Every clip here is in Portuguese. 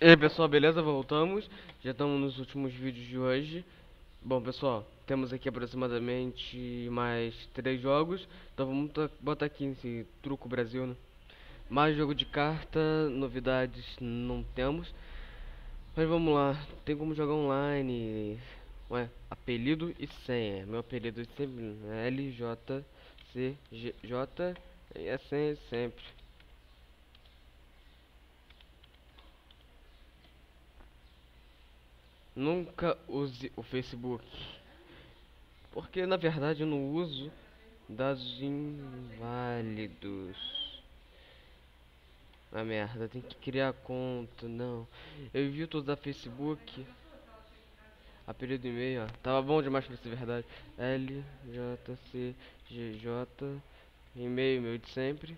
E aí pessoal, beleza? Voltamos. Já estamos nos últimos vídeos de hoje. Bom pessoal, temos aqui aproximadamente mais 3 jogos. Então vamos botar aqui esse Truco Brasil, né? Mais jogo de carta, novidades não temos. Mas vamos lá, tem como jogar online. Ué, apelido e senha. Meu apelido é sempre LJCJ e a senha é sempre. Nunca use o Facebook, porque na verdade eu não uso dados inválidos. Ah merda, tem que criar conta, não. Eu evito usar Facebook. Apelido e-mail, ó. Tava bom demais pra ser verdade. LJCGJ. E-mail meu de sempre.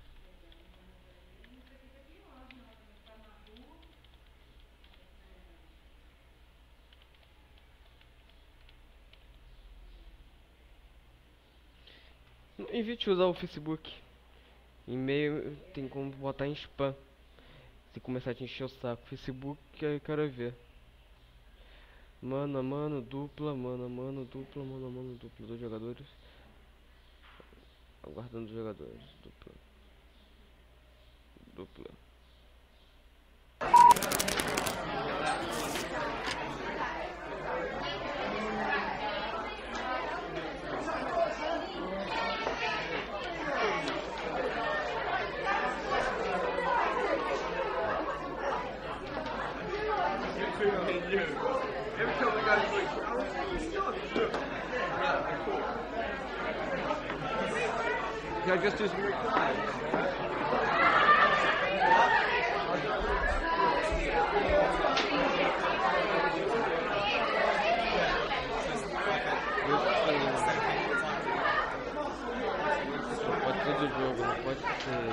Não evite usar o Facebook. E-mail tem como botar em spam. Se começar a te encher o saco. Facebook eu quero ver. Mano a mano, dupla, mano a mano, dupla, mano a mano, dupla. 2 jogadores. Aguardando os jogadores. Dupla. Dupla. Yeah, just do some recording. Pode ser do jogo, não pode ser.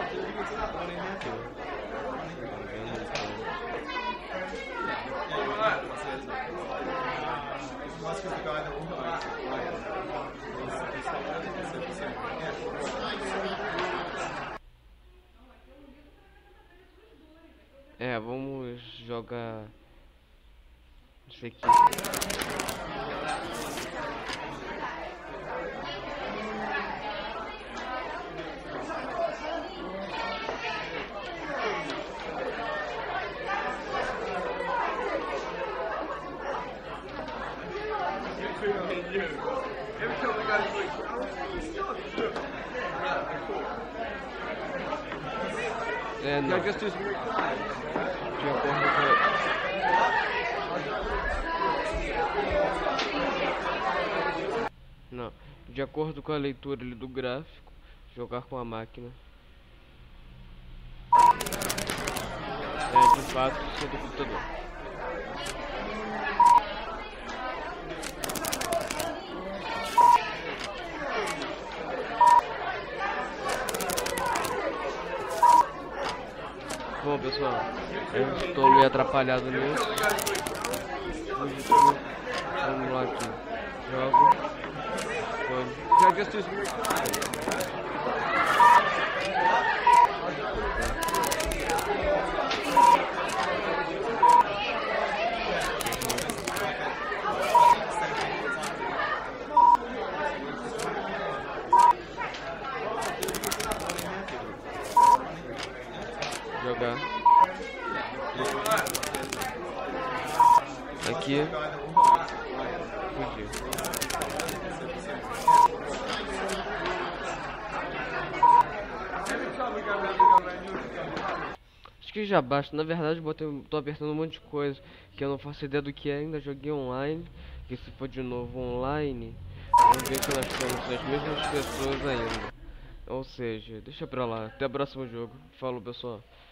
É, vamos jogar isso aqui. É, não. Yeah, just do some recording. De acordo com... Não, de acordo com a leitura ali do gráfico, jogar com a máquina. É, de fato, ser do computador. Bom pessoal, eu estou meio atrapalhado nisso. Vamos lá aqui. Jogo. Yeah, just do some recording. Jogar. Aqui. Fugir. Acho que já basta. Na verdade, tô apertando um monte de coisa que eu não faço ideia do que é. Ainda joguei online. Que se for de novo online, vamos ver que nós temos as mesmas pessoas ainda. Ou seja, deixa pra lá. Até o próximo jogo. Falou, pessoal.